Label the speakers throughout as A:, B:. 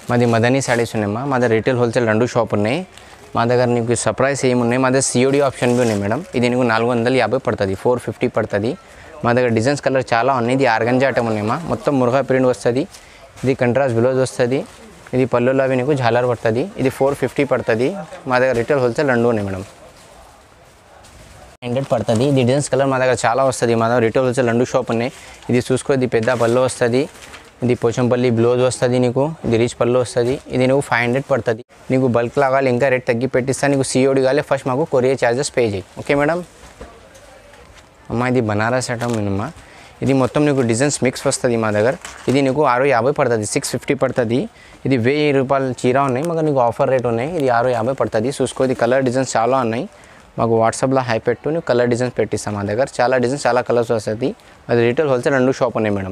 A: మాది మదనీ సారీస్ ఉన్నాయమ్మా. మా దగ్గర రీటైల్ హోల్సేల్ రెండు షాప్ ఉన్నాయి. మా దగ్గర నీకు సర్ప్రైజ్ ఏమున్నాయి, మా దగ్గర సిఓడి ఆప్షన్ బి ఉన్నాయి మేడం. ఇది నీకు 450 పడుతుంది, 450 పడుతుంది. మా దగ్గర డిజైన్స్ కలర్ చాలా ఉన్నాయి. ఇది ఆర్గంజా ఐటమ్ ఉన్నాయమ్మా. మొత్తం మురుగా ప్రింట్ వస్తుంది. ఇది కంట్రాస్ట్ బ్లౌజ్ వస్తుంది. ఇది పళ్ళులో అవి నీకు జాలర్ పడుతుంది. ఇది 450 పడుతుంది. మా దగ్గర రీటైల్ హోల్సేల్ రెండు ఉన్నాయి మేడం. 100 పడుతుంది. ఇది డిజైన్స్ కలర్ మా దగ్గర చాలా వస్తుంది. మా దగ్గర రీటైల్ హోల్సేల్ రెండు షాప్ ఉన్నాయి. ఇది చూసుకో, ఇది పెద్ద పళ్ళు వస్తుంది. ఇది పోచంపల్లి బ్లౌజ్ వస్తుంది నీకు. ఇది రీచ్ పళ్ళు వస్తుంది. ఇది నువ్వు 500 పడుతుంది. నీకు బల్క్ లాగాలి ఇంకా రేట్ తగ్గి పెట్టిస్తా. నీకు సిఓడి కావాలి, ఫస్ట్ మాకు కొరియర్ ఛార్జెస్ పే చేయి. Okay madam. అమ్మ ఇది బనారస్ ఐటమ్ మినిమా. ఇది మొత్తం నీకు డిజైన్స్ మిక్స్ వస్తుంది మా దగ్గర. ఇది నీకు 650 పడుతుంది, 650 పడుతుంది. ఇది 1000 రూపాయల చీర ఉన్నాయి, మాకు నీకు ఆఫర్ రేట్ ఉన్నాయి. ఇది 650 పడుతుంది. చూసుకో, ఇది కలర్ డిజైన్స్ చాలా ఉన్నాయి. మాకు వాట్సాప్లో హై పెట్టు, నీకు కలర్ డిజైన్స్ పెట్టిస్తాం. మా దగ్గర చాలా డిజైన్స్ చాలా కలర్స్ వస్తుంది. అది రీటైల్ హోల్సేల్ రెండు షాప్ ఉన్నాయి మేడం.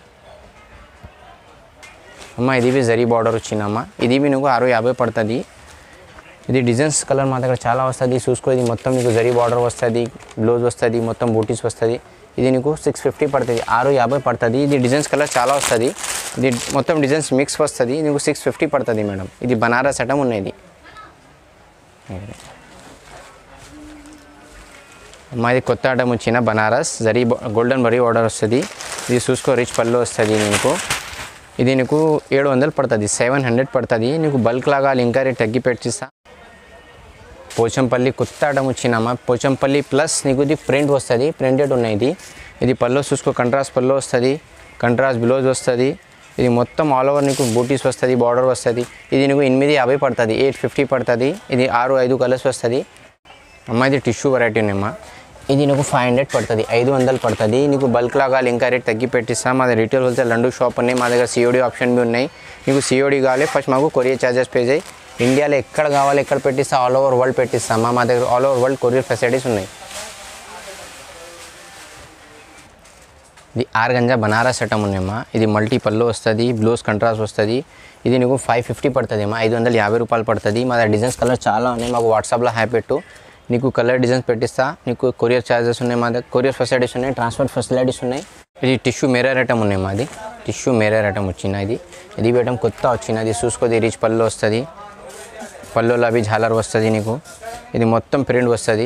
A: అమ్మ ఇది జరీ బార్డర్ వచ్చిందమ్మా. ఇది నీకు 650 పడుతుంది. ఇది డిజైన్స్ కలర్ మా దగ్గర చాలా వస్తుంది. చూసుకో, ఇది మొత్తం నీకు జరీ బార్డర్ వస్తుంది, బ్లౌజ్ వస్తుంది, మొత్తం బూటీస్ వస్తుంది. ఇది నీకు 650 పడుతుంది, 650 పడుతుంది. ఇది డిజైన్స్ కలర్ చాలా వస్తుంది. ఇది మొత్తం డిజైన్స్ మిక్స్ వస్తుంది. నీకు 650 పడుతుంది మేడం. ఇది బనారస్ ఐటమ్ ఉన్నది. అమ్మ ఇది కొత్త ఐటమ్ వచ్చిన బనారస్ జరీ గోల్డెన్ బరీ బార్డర్ వస్తుంది. ఇది చూసుకో, రిచ్ పళ్ళు వస్తుంది నీకు. ఇది నీకు 700 పడుతుంది, 700 పడుతుంది. నీకు బల్క్ లాగా ఇంకా రేట్ తగ్గి పెట్టిస్తా. పోచంపల్లి కొత్త ఐటమ్ వచ్చినమ్మా. పోచంపల్లి ప్లస్ నీకు ఇది ప్రింట్ వస్తుంది, ప్రింటెడ్ ఉన్నాయి. ఇది పళ్ళు చూసుకో, కంట్రాస్ట్ పళ్ళు వస్తుంది, కంట్రాస్ట్ బ్లౌజ్ వస్తుంది. ఇది మొత్తం ఆల్ ఓవర్ నీకు బూటీస్ వస్తుంది, బార్డర్ వస్తుంది. ఇది నీకు 850 పడుతుంది, 850 పడుతుంది. ఇది 6-5 కలర్స్ వస్తుంది. అమ్మ ఇది టిష్యూ వెరైటీ ఉన్నాయమ్మా. ఇది నీకు 500 పడుతుంది, 500 పడుతుంది. నీకు బల్క్ లాగా ఇంకా రేట్ తగ్గి పెట్టిస్తాం. మా దగ్గర రీటైల్ హోల్సేల్ రెండు షాప్ ఉన్నాయి. మా దగ్గర సిఓడి ఆప్షన్ బి ఉన్నాయి. నీకు సిఓడి కావాలి, ఫస్ట్ మాకు కొరియర్ ఛార్జెస్ పే చేయి. ఇండియాలో ఎక్కడ కావాలి ఎక్కడ పెట్టిస్తా, ఆల్ ఓవర్ వరల్డ్ పెట్టిస్తాం. మా దగ్గర all over world courier facilities ఉన్నాయి. ఇది ఆర్గంజా బనారస్ ఐటమ్ ఉన్నాయమ్మా. ఇది మల్టీ పళ్ళు వస్తుంది, బ్లౌజ్ కంట్రాస్ట్ వస్తుంది. ఇది నీకు 550 పడుతుంది అమ్మా, 550 రూపాయలు పడుతుంది. మా దగ్గర డిజైన్స్ కలర్ చాలా ఉన్నాయి. మాకు వాట్సాప్లో హ్యాపీ పెట్టు, నీకు కలర్ డిజైన్స్ పెట్టిస్తా. నీకు కొరియర్ ఛార్జెస్ ఉన్నాయి. మా దగ్గర కొరియర్ ఫెసిలిటీస్ ఉన్నాయి, ట్రాన్స్పోర్ట్ ఫెసిలిటీస్ ఉన్నాయి. ఇది టిష్యూ మిర్రర్ ఐటమ్ ఉన్నాయి. మాది టిష్యూ మిర్రర్ ఐటమ్ వచ్చినది. ఇది ఐటమ్ కొత్త వచ్చినది. చూసుకోది రిచ్ పళ్ళు వస్తుంది, పళ్ళులో అవి జాలర్ వస్తుంది నీకు. ఇది మొత్తం ప్రింట్ వస్తుంది.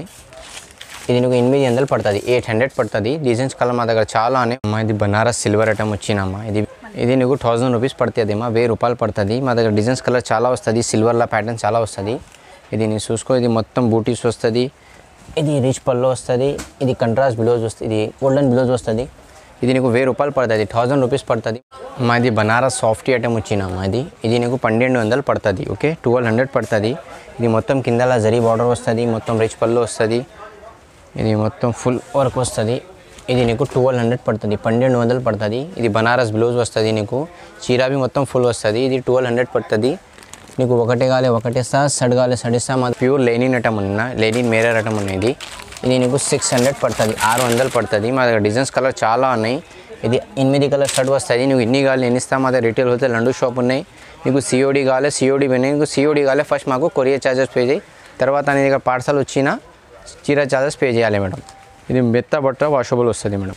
A: ఇది నీకు 800 పడుతుంది, 800 పడుతుంది. డిజైన్స్ కలర్ మా దగ్గర చాలా ఉన్నాయి అమ్మా. ఇది బనారస్ సిల్వర్ ఐటమ్ వచ్చినమ్మా. ఇది నీకు 1000 రూపీస్ పడుతుంది అమ్మా, 1000 రూపాయలు పడుతుంది. మా దగ్గర డిజైన్స్ కలర్ చాలా వస్తుంది, సిల్వర్లో ప్యాటర్న్ చాలా వస్తుంది. ఇది నేను చూసుకో, ఇది మొత్తం బూటీస్ వస్తుంది. ఇది రిచ్ పళ్ళు వస్తుంది. ఇది కంట్రాస్ట్ బ్లౌజ్ వస్తుంది, ఇది గోల్డెన్ బ్లౌజ్ వస్తుంది. ఇది నీకు 1000 రూపాయలు పడుతుంది, 1000 రూపీస్ పడుతుంది. మా ఇది బనారస్ సాఫ్ట్ ఐటమ్ వచ్చినమ్మా. ఇది నీకు 1200 పడుతుంది. ఓకే, 1200 పడుతుంది. ఇది మొత్తం కిందలా జరీ బార్డర్ వస్తుంది, మొత్తం రిచ్ పళ్ళు వస్తుంది. ఇది మొత్తం ఫుల్ వర్క్ వస్తుంది. ఇది నీకు 1200 పడుతుంది, 1200 పడుతుంది. ఇది బనారస్ బ్లౌజ్ వస్తుంది నీకు. చీరాబి మొత్తం ఫుల్ వస్తుంది. ఇది 1200 పడుతుంది. నీకు ఒకటే కాలే ఒకటేస్తా, సడ్ కాలే సడిస్తా. మా ప్యూర్ లెనిన్ ఐటమ్ ఉన్నా, లెనిన్ మిర్రర్ ఐటమ్ ఉన్నది. ఇది నీకు 600 పడుతుంది, 600 పడుతుంది. మా దగ్గర డిజైన్స్ కలర్ చాలా ఉన్నాయి. ఇది 8 కలర్ షర్ట్ వస్తుంది. నువ్వు ఇన్ని కావాలి ఎన్ని ఇస్తా. మా దగ్గర రీటైల్ హోల్సేల్ రెండు షాప్ ఉన్నాయి. నీకు సిఓడి కావాలి, సిఓడి పోయినాయి. నీకు సిఓడి కావాలి, ఫస్ట్ మాకు కొరియర్ ఛార్జెస్ పే చేయి. తర్వాత నీ దగ్గర పార్సల్ వచ్చినా చీర ఛార్జెస్ పే చేయాలి మేడం. ఇది మెత్త బట్ట వాషబుల్ వస్తుంది మేడం.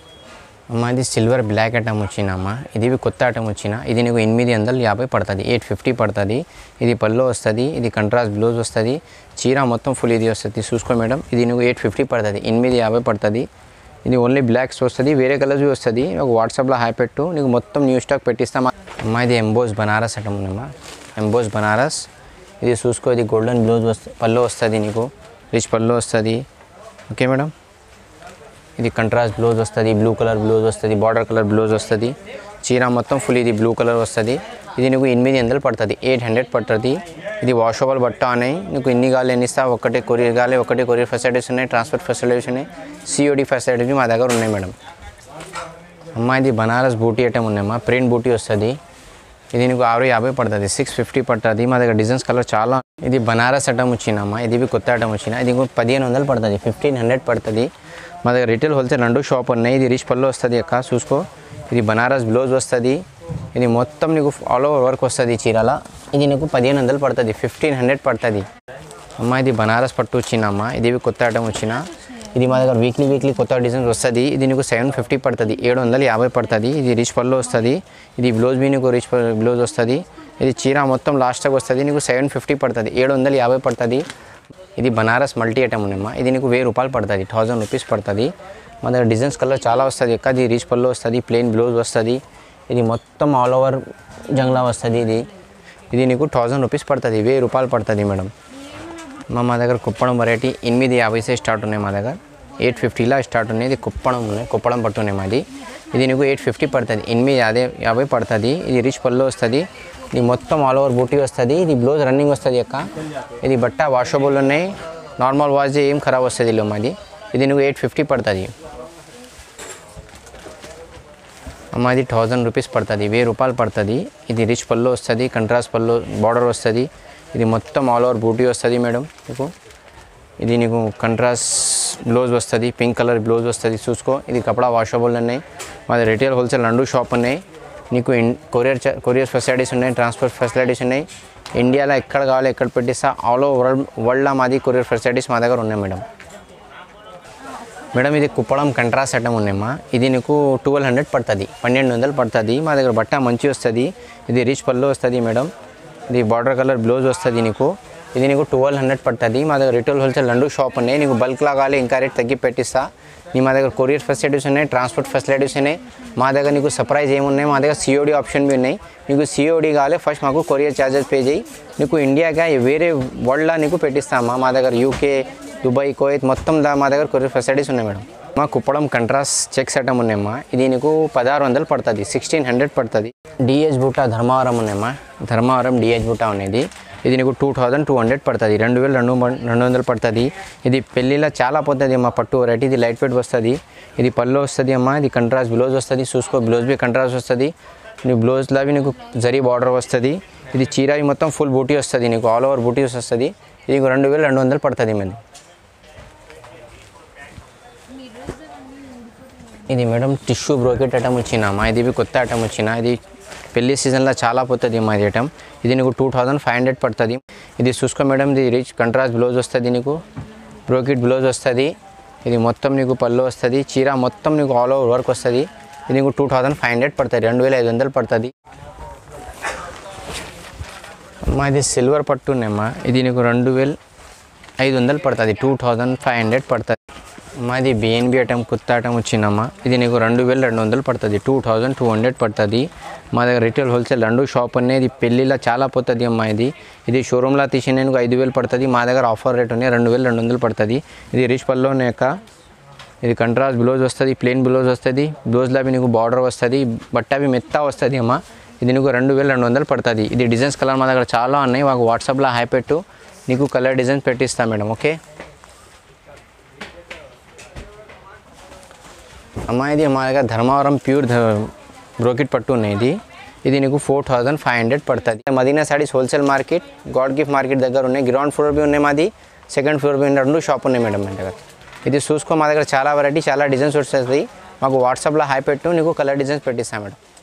A: అమ్మ ఇది సిల్వర్ బ్లాక్ ఐటమ్ వచ్చినమ్మా. ఇది కొత్త ఐటమ్ వచ్చిన. ఇది నీకు 850 పడుతుంది, 850 పడుతుంది. ఇది పళ్ళు వస్తుంది, ఇది కంట్రాస్ట్ బ్లౌజ్ వస్తుంది. చీర మొత్తం ఫుల్ ఇది వస్తుంది. చూసుకో మేడం, ఇది నీకు 850 పడుతుంది, 850 పడుతుంది. ఇది ఓన్లీ బ్లాక్స్ వస్తుంది, వేరే కలర్స్ వస్తుంది. ఒక వాట్సాప్లో హాయ్ పెట్టు, నీకు మొత్తం న్యూ స్టాక్ పెట్టిస్తామా. అమ్మ ఇది ఎంబోస్ బనారస్ ఐటమ్ ఉందమ్మా. ఎంబోస్ బనారస్. ఇది చూసుకో, ఇది గోల్డెన్ బ్లౌజ్ పళ్ళు వస్తుంది నీకు, రిచ్ పళ్ళు వస్తుంది. Okay madam. ఇది కంట్రాస్ట్ బ్లౌజ్ వస్తుంది, బ్లూ కలర్ బ్లౌజ్ వస్తుంది, బార్డర్ కలర్ బ్లౌజ్ వస్తుంది. చీర మొత్తం ఫుల్ ఇది బ్లూ కలర్ వస్తుంది. ఇది నీకు 800 పడుతుంది, 800 పడుతుంది. ఇది వాషబుల్ బట్ట ఉన్నాయి. నీకు ఇన్ని కావాలి ఎన్ని ఇస్తా. ఒకటే కొరియర్ కావాలి, ఒకటే కొరియర్ ఫెసిలిటీస్ ఉన్నాయి, ట్రాన్స్పోర్ట్ ఫెసిలిటీస్ ఉన్నాయి, సిఓడి ఫెసిలిటీస్ మా దగ్గర ఉన్నాయి మేడం. అమ్మ ఇది బనారస్ బూటీ ఐటమ్ ఉన్నాయమ్మా. ప్రింట్ బూటీ వస్తుంది. ఇది నీకు 650 పడుతుంది, 650 పడుతుంది. మా దగ్గర డిజైన్స్ కలర్ చాలా. ఇది బనారస్ ఐటమ్ వచ్చినమ్మా. ఇది కొత్త ఐటమ్ వచ్చిన. ఇది 1500 పడుతుంది, 1500 పడుతుంది. మా దగ్గర రిటైల్ హోల్సేల్ రెండు షాప్ ఉన్నాయి. ఇది రిచ్ పళ్ళు వస్తుంది అక్క, చూసుకో. ఇది బనారస్ బ్లౌజ్ వస్తుంది. ఇది మొత్తం నీకు ఆల్ ఓవర్ వర్క్ వస్తుంది చీరాల. ఇది నీకు 1500 పడుతుంది, 1500 పడుతుంది. అమ్మ ఇది బనారస్ పట్టు వచ్చినమ్మా. ఇది కొత్త ఐటమ్ వచ్చిన. ఇది మా దగ్గర వీక్లీ కొత్త డిజైన్స్ వస్తుంది. ఇది నీకు 750 పడుతుంది, 750 పడుతుంది. ఇది రిచ్ పళ్ళు వస్తుంది. ఇది బ్లౌజ్ బీ నీకు రిచ్ బ్లౌజ్ వస్తుంది. ఇది చీర మొత్తం లాస్ట్కి వస్తుంది నీకు 750 పడుతుంది, 750 పడుతుంది. ఇది బనారస్ మల్టీ ఐటమ్ ఉన్నాయమ్మా. ఇది నీకు 1000 రూపాయలు పడుతుంది, 1000 రూపీస్ పడుతుంది. మన దగ్గర డిజైన్స్ కలర్ చాలా వస్తుంది. ఇది రీచ్ పళ్ళు వస్తుంది, ప్లెయిన్ బ్లౌజ్ వస్తుంది. ఇది మొత్తం ఆల్ ఓవర్ జంగ్లా వస్తుంది. ఇది నీకు 1000 రూపీస్ పడుతుంది, 1000 రూపాయలు పడుతుంది మేడం. మా దగ్గర కుప్పడం వెరైటీ 850 స్టార్ట్ ఉన్నాయి. మా దగ్గర 850లా స్టార్ట్ ఉన్నాయి. ఇది కుప్పడం ఉన్నాయి, కుప్పడం పట్టు ఉన్నాయి మాది. ఇది నీకు 850 పడుతుంది, 850 పడుతుంది. ఇది రిచ్ పళ్ళు వస్తుంది. ఇది మొత్తం ఆల్ ఓవర్ బూటీ వస్తుంది. ఇది బ్లౌజ్ రన్నింగ్ వస్తుంది అక్క. ఇది బట్ట వాషబుల్ ఉన్నాయి, నార్మల్ వాష్ ఏం ఖరాబ్ వస్తుంది ఇల్లు మాది. ఇది నువ్వు 850 పడుతుంది అమ్మ. ఇది 1000 రూపీస్ పడుతుంది, 1000 రూపాయలు పడుతుంది. ఇది రిచ్ పళ్ళు వస్తుంది, కంట్రాస్ట్ పళ్ళు బార్డర్ వస్తుంది. ఇది మొత్తం ఆల్ ఓవర్ బూటీ వస్తుంది మేడం నీకు. ఇది నీకు కంట్రాస్ట్ బ్లౌజ్ వస్తుంది, పింక్ కలర్ బ్లౌజ్ వస్తుంది. చూసుకో, ఇది కపడా వాషబుల్ ఉన్నాయి. మాది రిటైల్ హోల్సేల్ 2 షాప్ ఉన్నాయి. నీకు కొరియర్ ఫెసిలిటీస్ ఉన్నాయి, ట్రాన్స్పోర్ట్ ఫెసిలిటీస్ ఉన్నాయి. ఇండియాలో ఎక్కడ కావాలో ఎక్కడ పెట్టిస్తా, ఆల్ ఓవర్ వరల్డ్లో మాది కొరియర్ ఫెసిలిటీస్ మా దగ్గర ఉన్నాయి మేడం. ఇది కుప్పడం కంట్రాస్ట్ ఐటమ్ ఉన్నాయమ్మా. ఇది నీకు 1200 పడుతుంది, 1200 పడుతుంది. మా దగ్గర బట్ట మంచి వస్తుంది. ఇది రిచ్ పళ్ళు వస్తుంది మేడం. ఇది బార్డర్ కలర్ బ్లౌజ్ వస్తుంది నీకు. ఇది నీకు 1200 పడుతుంది. మా దగ్గర రిటైల్ హోల్సేల్ 2 షాప్ ఉన్నాయి. నీకు బల్క్లా కావాలి ఇంకా రేట్ తగ్గి పెట్టిస్తా. మా దగ్గర కొరియర్ ఫెసిలిటీస్ ఉన్నాయి, ట్రాన్స్పోర్ట్ ఫెసిలిటీస్ ఉన్నాయి. మా దగ్గర నీకు సర్ప్రైజ్ ఏమున్నాయి, మా దగ్గర COD ఆప్షన్ भी ఉన్నాయి. నీకు COD కావాలి ఫస్ట్ మాకు కొరియర్ ఛార్జెస్ పే చేయి. నీకు ఇండియాగా వేరే వరల్డ్లో నీకు పెట్టిస్తామా. మా దగ్గర UK, దుబాయ్, కువైత్ మొత్తం మా దగ్గర కొరియర్ ఫెసిలిటీస్ ఉన్నాయి మేడం. మా కుప్పడం కంట్రాస్ట్ చెక్స్ ఐటమ్ ఉన్నాయమ్మా. ఇది నీకు 1600 పడుతుంది, 1600 పడుతుంది. DH బూటా ధర్మవరం ఉన్నాయమ్మా. ధర్మవరం DH బూటా ఉన్నది. ఇది నీకు 2200 పడుతుంది, 2200 పడుతుంది. ఇది పెళ్ళిలో చాలా పోతుంది అమ్మ పట్టు వెరైటీ. ఇది లైట్ వెయిట్ వస్తుంది. ఇది పళ్ళు వస్తుంది అమ్మ. ఇది కంట్రాస్ట్ బ్లౌజ్ వస్తుంది. చూసుకో, బ్లౌజ్ బి కంట్రాస్ట్ వస్తుంది. నీ బ్లౌజ్లో అవి నీకు జరీ బార్డర్ వస్తుంది. ఇది చీర మొత్తం ఫుల్ బూటీ వస్తుంది నీకు, ఆల్ ఓవర్ బూటీస్ వస్తుంది. ఇది 2200 పడుతుంది మంది. ఇది మేడం టిష్యూ బ్రోకెట్ ఐటమ్ వచ్చినామా. ఇది కొత్త ఐటమ్ వచ్చిన. ఇది పెళ్లి సీజన్లో చాలా పోతుంది మా ఐటమ్. ఇది నీకు 2500 పడుతుంది. ఇది చూసుకో మేడం, ఇది రిచ్ కంట్రాస్ట్ బ్లౌజ్ వస్తుంది నీకు, బ్రోకెట్ బ్లౌజ్ వస్తుంది. ఇది మొత్తం నీకు పళ్ళు వస్తుంది. చీర మొత్తం నీకు ఆల్ ఓవర్ వర్క్ వస్తుంది. ఇది నీకు 2500 పడుతుంది, 2500 పడుతుంది అమ్మా. ఇది సిల్వర్ పట్టు ఉన్నాయమ్మా. ఇది నీకు 2500 పడుతుంది, 2500 పడుతుంది. మాది BNB ఐటమ్ కొత్త ఐటమ్ వచ్చిందమ్మా. ఇది నీకు 2200 పడుతుంది, 2200 పడుతుంది. మా దగ్గర రిటైల్ హోల్సేల్ 2 షాప్ ఉన్నాయి. ఇది పెళ్ళిలో చాలా పోతుంది అమ్మా. ఇది షోరూమ్లో తీసిన నీకు 5000 పడుతుంది. మా దగ్గర ఆఫర్ రేట్ ఉన్నాయి, 2200 పడుతుంది. ఇది రిచ్ పళ్ళు ఉన్నాక. ఇది కంట్రాస్ట్ బ్లౌజ్ వస్తుంది, ప్లెయిన్ బ్లౌజ్ వస్తుంది. బ్లౌజ్లో అవి నీకు బార్డర్ వస్తుంది, బట్ట అవి మెత్త వస్తుంది అమ్మా. ఇది నీకు 2200 పడుతుంది. ఇది డిజైన్స్ కలర్ మా దగ్గర చాలా ఉన్నాయి. మాకు వాట్సాప్లో హాయ్ పెట్టు, నీకు కలర్ డిజైన్స్ పెట్టిస్తాను మేడం. ఓకే అమ్మా. ఇది మా దగ్గర ధర్మవరం ప్యూర్ బ్రోకెట్ పట్టు ఉన్నాయి. ఇది నీకు 4500 పడుతుంది. Madina saris wholesale market, God gift market దగ్గర ఉన్నాయి. గ్రౌండ్ ఫ్లోర్ బి ఉన్నాయి మాది, సెకండ్ ఫ్లోర్ బి 2 షాప్ ఉన్నాయి మేడం మా దగ్గర. ఇది చూసుకో, మా దగ్గర చాలా వెరైటీ, చాలా డిజైన్స్ వస్తుంది. మాకు వాట్సాప్లో హాయ్ పెట్టు, నీకు కలర్ డిజైన్స్ పెట్టిస్తాను మేడం.